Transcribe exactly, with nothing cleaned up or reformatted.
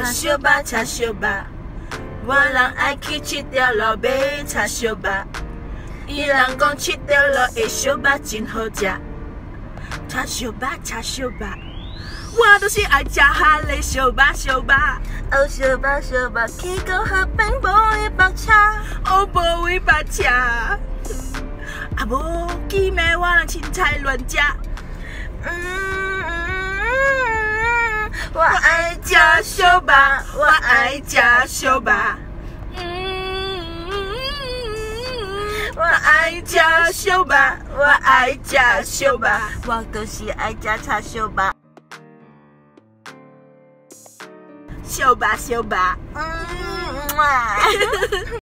烧肉吃烧肉，我人爱去吃条路买吃烧肉。伊人讲吃条路的烧肉真好食，吃烧肉吃烧肉，我就是爱吃哈嘞烧肉烧肉。 哦，烧肉烧肉，去到河边无位白车， 哦无位白车，啊无记咩我人凊彩乱食。 嗯嗯，我我爱爱吃烧肉，我爱吃烧肉。我爱吃烧肉，我爱吃烧肉。 我就是爱吃叉烧肉。 烧肉烧肉。 嗯，哇。